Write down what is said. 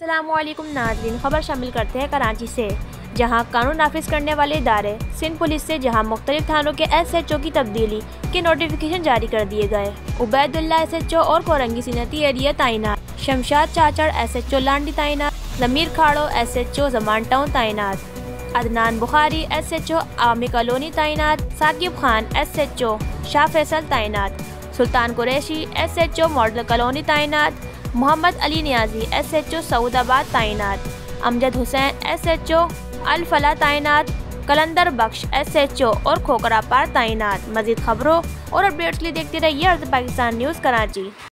अस्सलामुअलैकुम नाज़रीन, खबर शामिल करते हैं कराची से, जहां कानून नाफिज करने वाले इदारे सिंध पुलिस से जहां मुख्तलिफ थानों के SHO की तब्दीली के नोटिफिकेशन जारी कर दिए गए। उबैदुल्ला SHO और कोरंगी सीनती एरिया तैनात, शमशाद चाचड़ SHO लांडी तैनात, ज़मीर खाड़ो SHO ज़मान टाउन तैनात, अदनान बुखारी SHO आमी कॉलोनी तैनात, साकिब खान SHO शाह फैसल तैनात, Sultan Qureshi SHO model colony तैनात, मोहम्मद अली नियाजी SHO सऊदाबाद तैनात, अमजद हुसैन SHO अल फला तैनात, कलंदर बख्श SHO और खोकरा पार तैनात। मज़ीद खबरों और अपडेट्स के लिए देखते रहिए अर्ज़ पाकिस्तान न्यूज़ कराची।